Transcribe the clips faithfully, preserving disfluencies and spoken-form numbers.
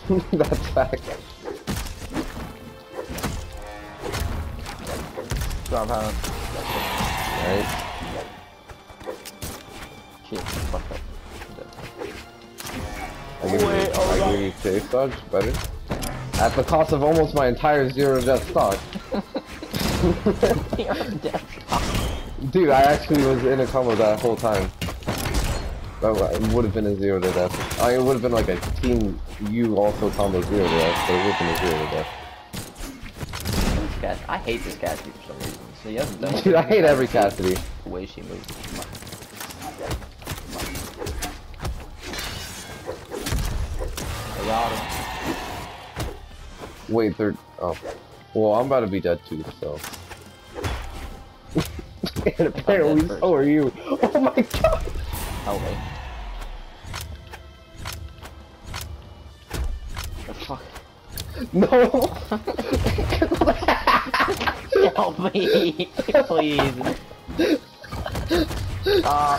That's fact. Drop out. Right? Shit, fuck up. I give you, Wait, oh, I give you safe dodge, better. At the cost of almost my entire zero death stock. Zero death stock. Dude, I actually was in a combo that whole time. That would have been a zero to death. I mean, it would have been like a team you also combo zero to death, but it would have been a zero to death. This cat, I hate this Cassidy for some reason. So you haven't done Dude, I hate every Cassidy. The way she moves. I got him. Wait, they're oh. Well, I'm about to be dead too, so. And apparently so are you. Oh my god! Help me. The fuck? No! Help me, please. Stop.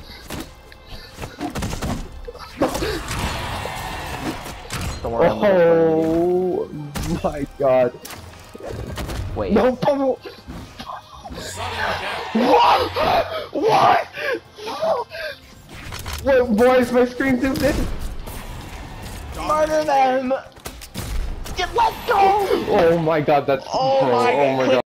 Don't worry, I'm gonna Oh my god. Wait. No, Pummel! What? What? Wait, boys, my screen zoomed in. Murder them! Just let's go! Oh my god, that's Oh bro, my oh my god.